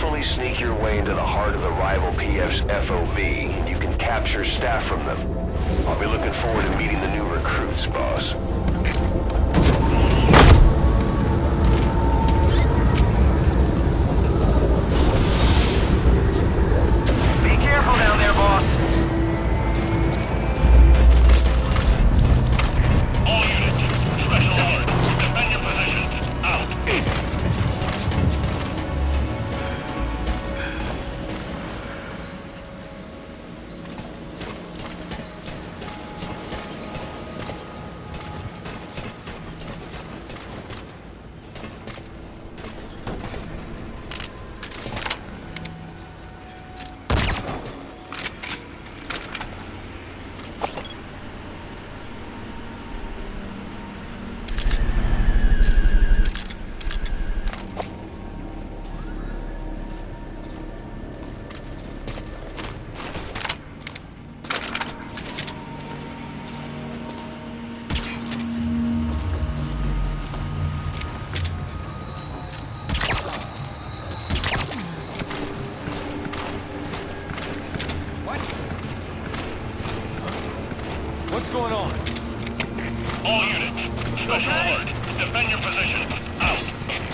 successfully sneak your way into the heart of the rival PF's FOB, you can capture staff from them. I'll be looking forward to meeting the new recruits, boss. Be careful down there, boss. All units, special alert. Defend your positions. Out. What's going on? All units, special alert. Defend your positions. Out.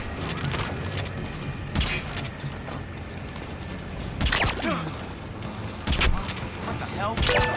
What the hell?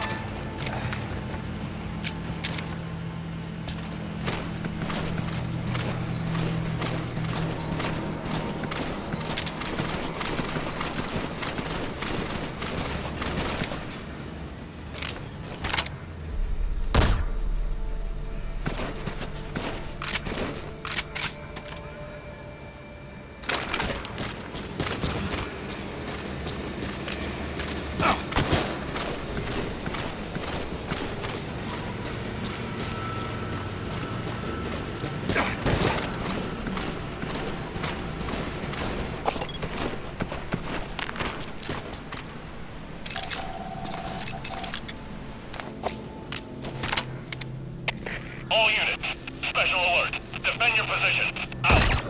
All units, special alert. Defend your positions. Out.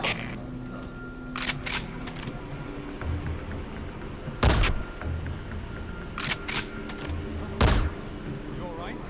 You all right?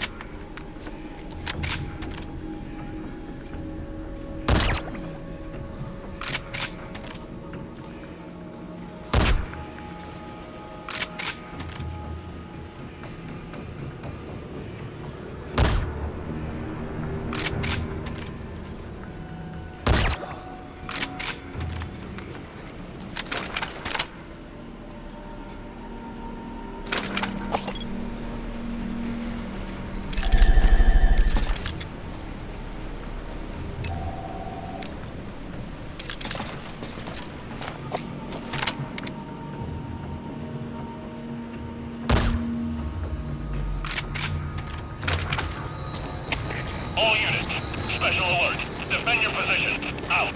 All units, special alert. Defend your positions. Out.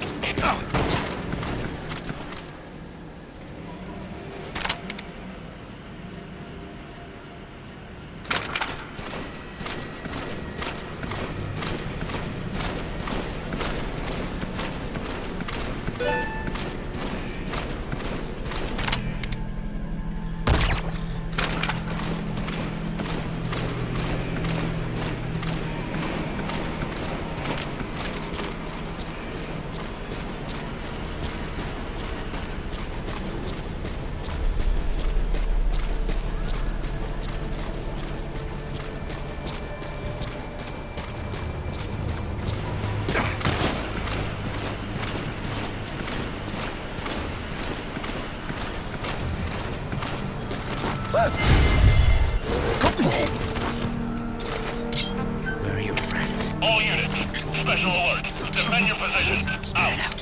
Where are your friends? All units, special alert. Defend your positions. Spread Out.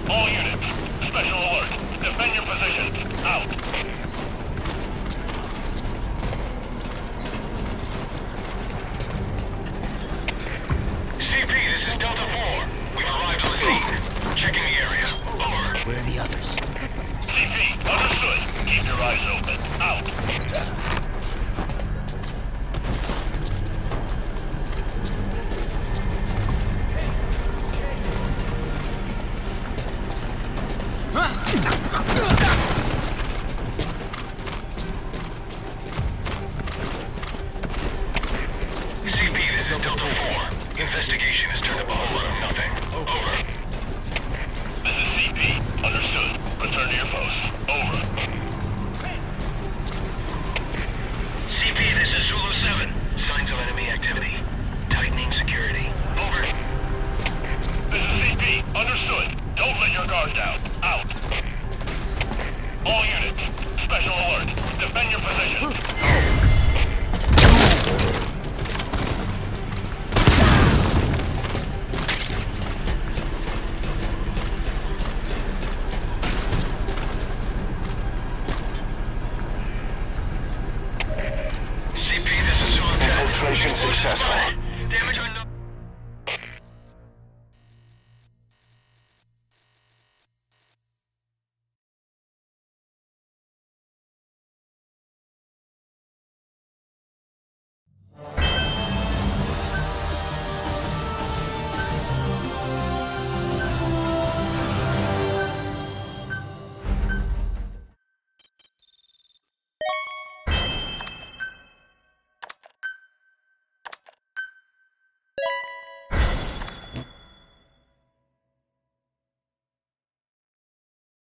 All units, special alert. Defend your positions. Out. CP, this is Delta 4. We've arrived on the scene. Checking the area. Over. Where are the others? CP, understood. Keep your eyes open. Out. CP, this is Delta 4. Investigation has turned up a whole lot of nothing. Over. This is CP. Understood. Return to your post. Over. CP, this is Zulu 7. Signs of enemy activity. Tightening security. Over. This is CP. Understood. Don't let your guard down. Out. All units, special alert. Defend your positions. CP, this is Zulu 10. Infiltration successful.